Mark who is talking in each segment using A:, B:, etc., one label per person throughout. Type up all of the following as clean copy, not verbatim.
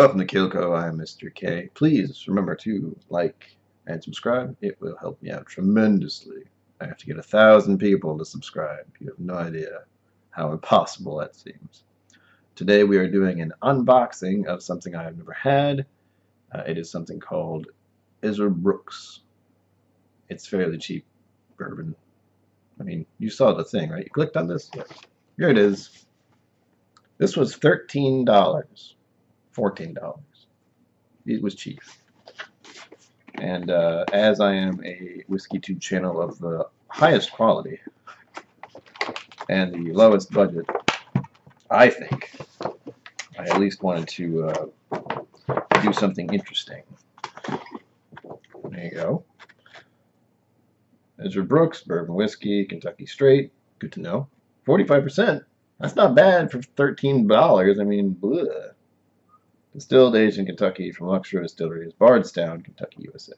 A: Welcome to Kilco. I am Mr. K. Please remember to like and subscribe. It will help me out tremendously. I have to get 1,000 people to subscribe. You have no idea how impossible that seems. Today we are doing an unboxing of something I have never had. It is something called Ezra Brooks. It's fairly cheap bourbon. I mean, you saw the thing, right? You clicked on this? Here it is. This was $13. $14. It was cheap. And as I am a WhiskeyTube channel of the highest quality and the lowest budget, I think I at least wanted to do something interesting. There you go. Ezra Brooks, bourbon whiskey, Kentucky straight. Good to know. 45%. That's not bad for $13. I mean, bleh. Distilled, aged in Kentucky from Luxor Distilleries, Bardstown, Kentucky, USA.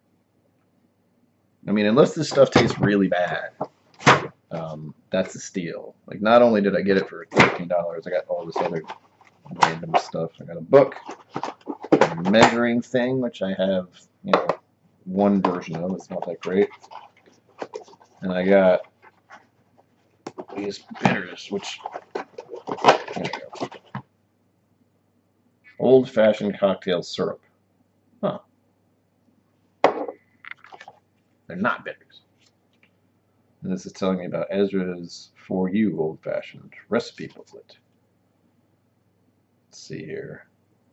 A: I mean, unless this stuff tastes really bad, that's a steal. Like, not only did I get it for $13, I got all this other random stuff. I got a book, a measuring thing, which I have, one version of. It's not that great. And I got these bitters, which, there we go. Old-fashioned cocktail syrup. Huh. They're not bitters. And this is telling me about Ezra's For You old-fashioned recipe booklet. Let's see here.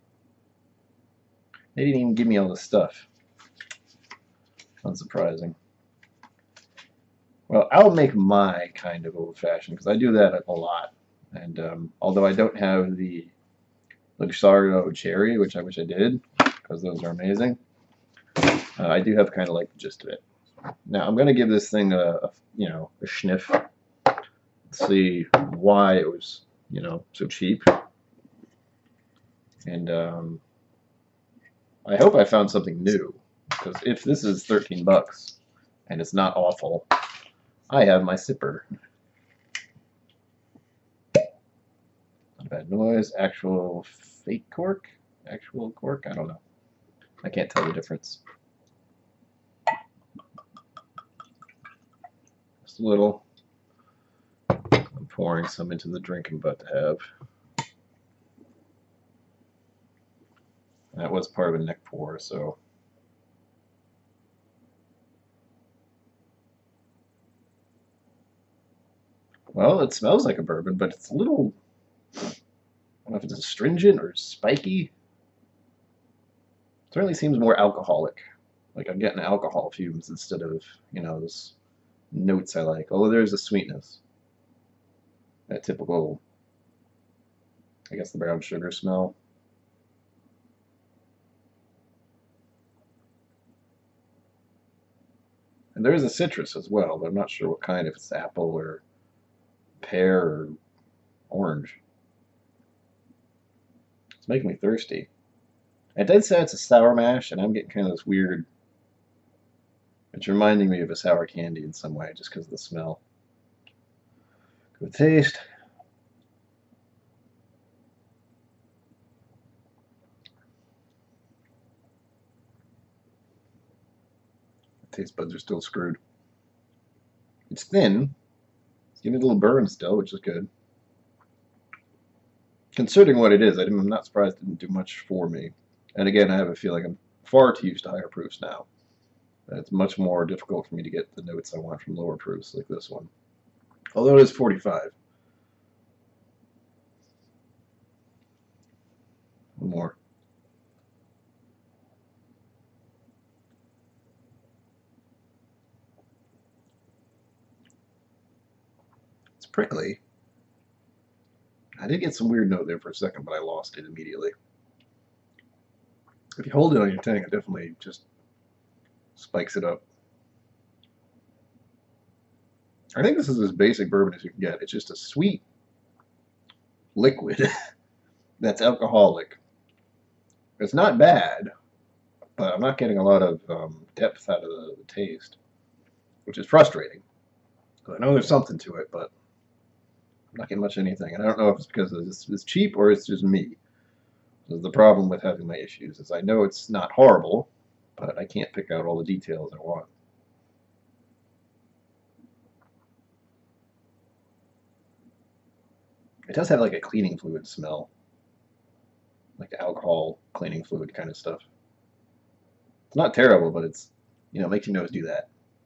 A: They didn't even give me all the stuff. Unsurprising. Well, I'll make my kind of old-fashioned, because I do that a lot. And although I don't have the Luxardo Cherry, which I wish I did, because those are amazing, I do have kind of like the gist of it. Now, I'm going to give this thing a sniff. See why it was, so cheap. And I hope I found something new, because if this is $13 and it's not awful, I have my sipper. Not a bad noise. Actual fake cork? Actual cork? I don't know. I can't tell the difference. Just a little. I'm pouring some into the drink I'm about to have. That was part of a neck pour, so. Well, it smells like a bourbon, but it's a little, I don't know if it's astringent or spiky. It certainly seems more alcoholic. Like I'm getting alcohol fumes instead of, those notes I like. Although there's a sweetness. That typical, I guess, the brown sugar smell. And there is a citrus as well, but I'm not sure what kind, if it's apple or pear or orange. It's making me thirsty. It did say it's a sour mash, and I'm getting kind of this weird. It's reminding me of a sour candy in some way, just because of the smell. Good taste. Taste buds are still screwed. It's thin. It's giving it a little burn still, which is good. Considering what it is, I'm not surprised it didn't do much for me. And again, I have a feeling I'm far too used to higher proofs now. It's much more difficult for me to get the notes I want from lower proofs like this one. Although it is 45. One more. It's prickly. I did get some weird note there for a second, but I lost it immediately. If you hold it on your tongue, it definitely just spikes it up. I think this is as basic bourbon as you can get. It's just a sweet liquid that's alcoholic. It's not bad, but I'm not getting a lot of depth out of the taste, which is frustrating. I know there's something to it, but I'm not getting much of anything. And I don't know if it's because it's cheap or it's just me. This is the problem with having my issues, is I know it's not horrible, but I can't pick out all the details I want. It does have like a cleaning fluid smell, like alcohol cleaning fluid kind of stuff. It's not terrible, but it's, makes your nose do that.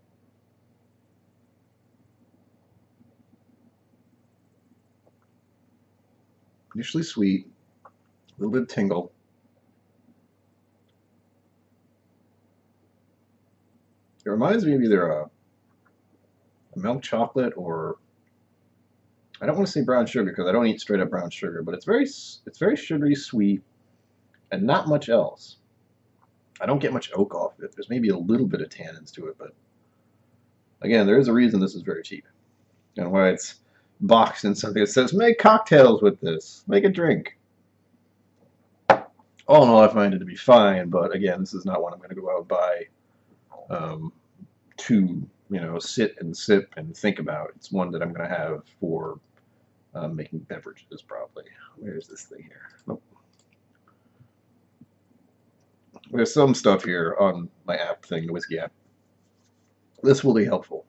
A: Initially sweet, a little bit of tingle. It reminds me of either a milk chocolate or, I don't want to say brown sugar because I don't eat straight up brown sugar, but it's very sugary sweet and not much else. I don't get much oak off of it. There's maybe a little bit of tannins to it, but again, there is a reason this is very cheap and why it's boxed in something that says make cocktails with this, make a drink. All in all, I find it to be fine, but again, this is not one I'm going to go out and buy to sit and sip and think about. It's one that I'm going to have for making beverages, probably. Where's this thing here? Nope. There's some stuff here on my app thing, the whiskey app. This will be helpful.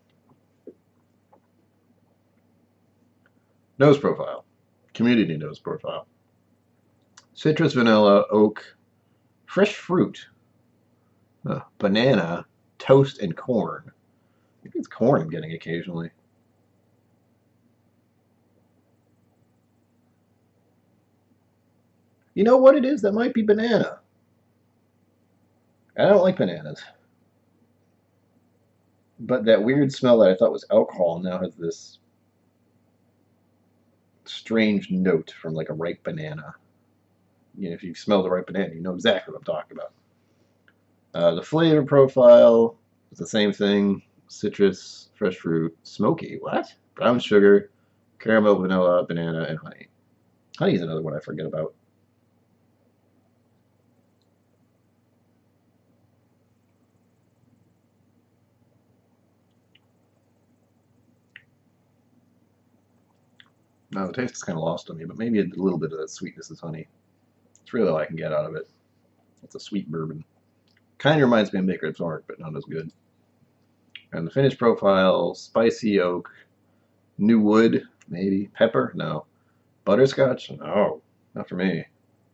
A: Nose profile. Community nose profile. Citrus, vanilla, oak, fresh fruit, banana, toast, and corn. Maybe it's corn I'm getting occasionally. You know what it is? That might be banana. I don't like bananas. But that weird smell that I thought was alcohol now has this strange note from like a ripe banana. If you smell the ripe banana, you know exactly what I'm talking about. The flavor profile is the same thing. Citrus, fresh fruit, smoky, what? Brown sugar, caramel, vanilla, banana, and honey. Honey is another one I forget about. No, the taste is kind of lost on me, but maybe a little bit of that sweetness is honey. It's really all I can get out of it. It's a sweet bourbon. Kind of reminds me of Maker's Mark, but not as good. And the finish profile, spicy oak, new wood, maybe. Pepper? No. Butterscotch? No, not for me.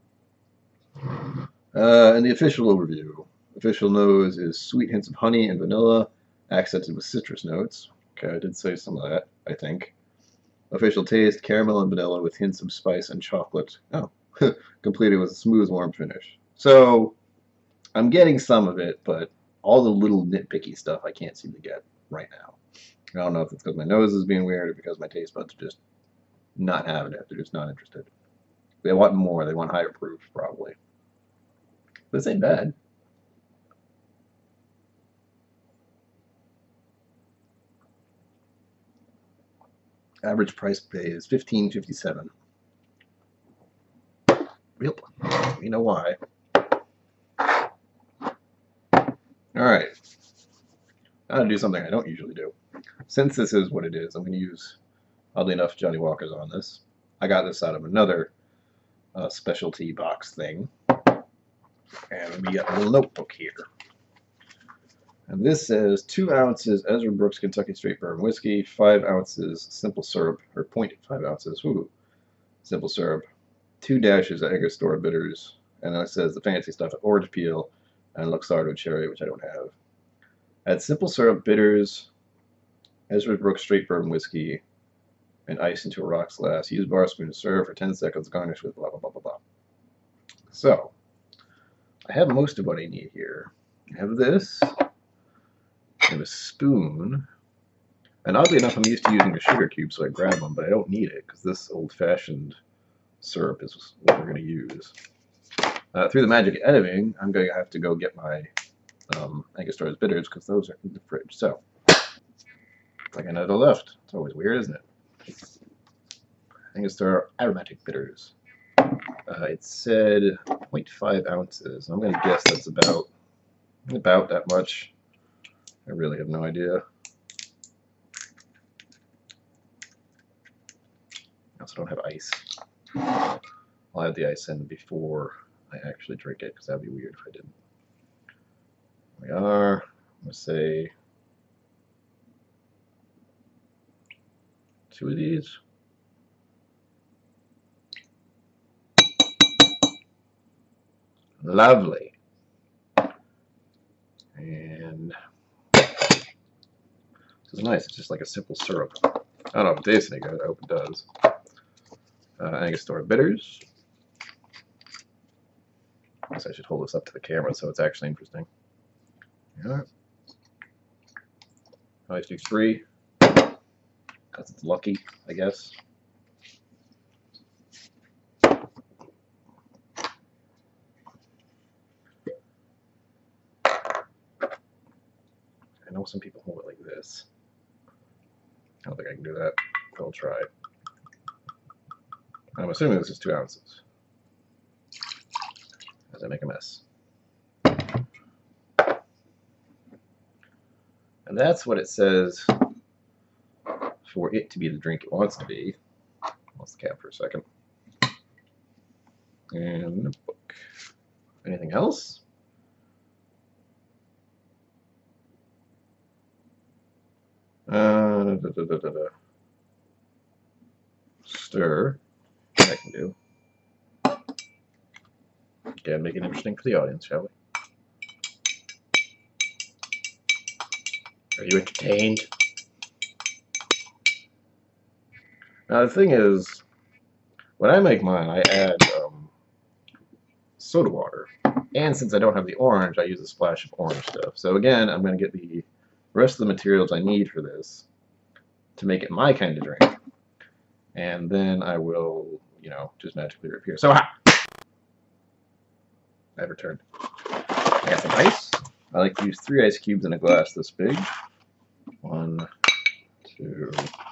A: And the official overview. Official nose is sweet hints of honey and vanilla, accented with citrus notes. Okay, I did say some of that, I think. Official taste, caramel and vanilla with hints of spice and chocolate. Oh, completed with a smooth, warm finish. So, I'm getting some of it, but all the little nitpicky stuff I can't seem to get right now. I don't know if it's because my nose is being weird or because my taste buds are just not having it. They're just not interested. They want more. They want higher proof, probably. But this ain't bad. Average price pay is $15.57. Yep. You know why. Alright. I'm going to do something I don't usually do. Since this is what it is, I'm going to use, oddly enough, Johnnie Walker's on this. I got this out of another specialty box thing. And we got a little notebook here. And this says 2 ounces Ezra Brooks Kentucky Straight Bourbon Whiskey, 5 ounces simple syrup, or 0.5 ounces, simple syrup, 2 dashes of Angostura bitters, and then it says the fancy stuff, orange peel, and Luxardo cherry, which I don't have. Add simple syrup, bitters, Ezra Brooks Straight Bourbon Whiskey, and ice into a rocks glass. Use bar spoon to serve for 10 seconds, garnish with blah, blah, blah, blah, blah. So, I have most of what I need here. I have this. I have a spoon. And oddly enough, I'm used to using a sugar cube, so I grab them, but I don't need it, because this old-fashioned syrup is what we're going to use. Through the magic of editing, I'm going to have to go get my Angostura bitters, because those are in the fridge. So, like another left. It's always weird, isn't it? Angostura aromatic bitters. It said 0.5 ounces. I'm going to guess that's about that much. I really have no idea. I also don't have ice. I'll add the ice in before I actually drink it, because that'd be weird if I didn't. We are, I'm going to say 2 of these. Lovely. And this is nice. It's just like a simple syrup. I don't know if it tastes any good. I hope it does. Angostura bitters. I guess I should hold this up to the camera so it's actually interesting. Yeah. I always do 3 because it's lucky, I guess. I know some people hold it like this. I don't think I can do that. I'll try. I'm assuming this is 2 ounces. As I make a mess. And that's what it says for it to be the drink it wants to be. Lost the cap for a second. And a book. Anything else? Stir. I can do. Again, make it interesting for the audience, shall we? Are you entertained? Now the thing is, when I make mine, I add soda water. And since I don't have the orange, I use a splash of orange stuff. So again, I'm going to get the rest of the materials I need for this to make it my kind of drink. And then I will, you know, just magically reappear. So hot! I've returned. I got some ice. I like to use 3 ice cubes in a glass this big. 1, 2,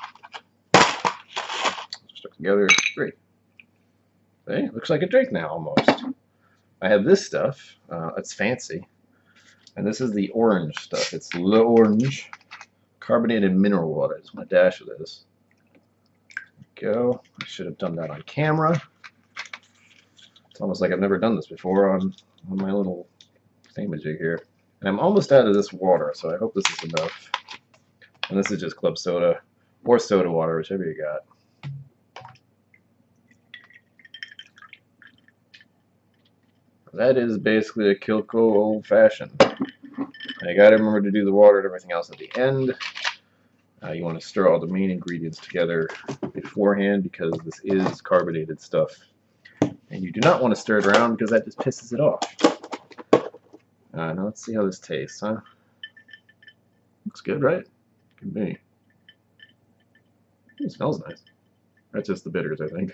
A: stuck together, 3. Okay, looks like a drink now almost. I have this stuff. It's fancy. And this is the orange stuff. It's L'Orange carbonated mineral water. I just want a dash of this. There we go. I should have done that on camera. It's almost like I've never done this before on my little thingamajig here. And I'm almost out of this water, so I hope this is enough. And this is just club soda or soda water, whichever you got. That is basically a Kilco Old Fashioned. Now you gotta remember to do the water and everything else at the end. You want to stir all the main ingredients together beforehand because this is carbonated stuff. And you do not want to stir it around because that just pisses it off. Now let's see how this tastes, huh? Looks good, right? Could be. It smells nice. That's just the bitters, I think.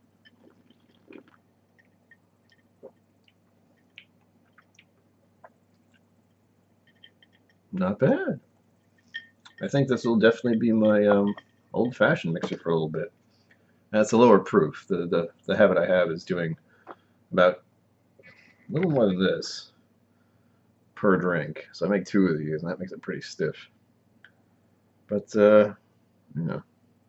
A: Not bad. I think this will definitely be my old-fashioned mixer for a little bit. That's a lower proof. The habit I have is doing about a little more than this per drink. So I make 2 of these, and that makes it pretty stiff. But, you know.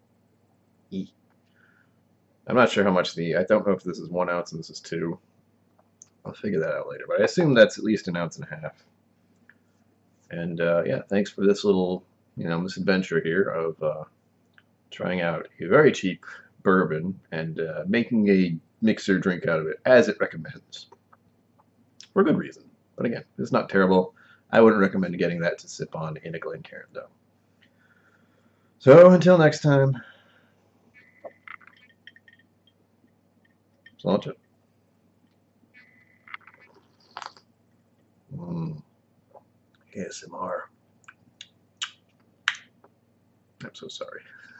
A: I'm not sure how much I don't know if this is 1 ounce and this is 2. I'll figure that out later. But I assume that's at least 1.5 ounces. And, yeah, thanks for this little, misadventure here of trying out a very cheap bourbon and making a mixer drink out of it, as it recommends. For good reason. But again, it's not terrible. I wouldn't recommend getting that to sip on in a Glencairn, though. So, until next time, launch it. ASMR. I'm so sorry.